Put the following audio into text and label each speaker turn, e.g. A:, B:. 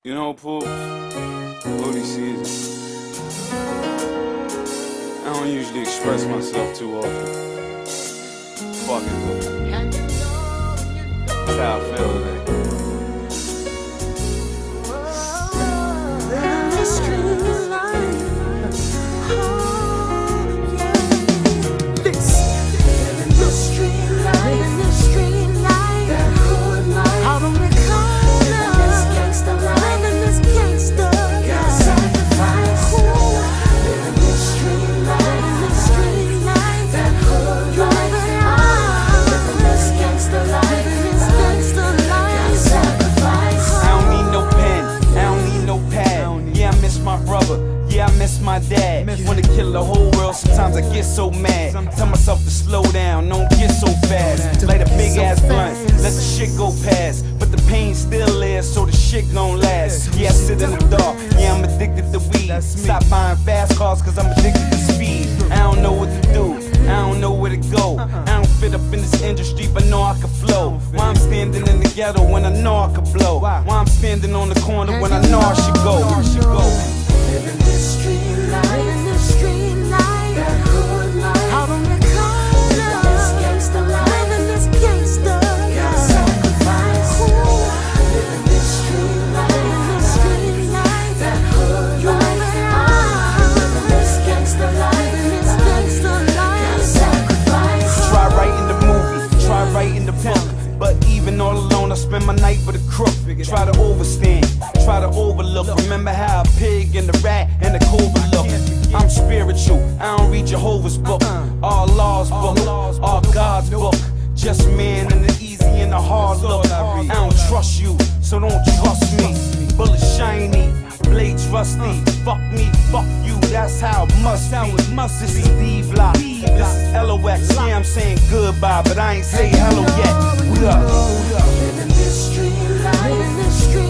A: You know, Poops, booty season. I don't usually express myself too often. Fuck it, though. That's how I feel today.
B: My dad wanna kill the whole world. Sometimes I get so mad. Tell myself to slow down, don't get so fast. Light a big ass blunt, let the shit go past. But the pain still there, so the shit gon' last. Yeah, I sit in the dark, yeah, I'm addicted to weed. Stop buying fast cars cause I'm addicted to speed. I don't know what to do, I don't know where to go. I don't fit up in this industry, but know I can flow. Why I'm standing in the ghetto when I know I can blow? Why I'm standing on the corner when I know I should go?
C: Living this street life, living this street life, that hood life, out on the corner, living this gangsta life, living this gangsta life, gotta sacrifice. Living this street life, living this street life, that hood life, living this gangsta life, living this gangsta life, gotta sacrifice.
B: Try writing the movie, try writing the book, but even all alone I spend my night with a crook. Try to overstand, try to overlook. Remember how a pig and the rat and the cobra look. I'm spiritual, I don't read Jehovah's book. All Law's book, all God's book. Just man and the easy and the hard look. I don't trust you, so don't trust me. Bullets shiny, blades rusty. Fuck me, fuck you, that's how it must be. This is Steve Block, this is LOX. Yeah, I'm saying goodbye, but I ain't say hello yet. We up.
C: Living this street life, living this street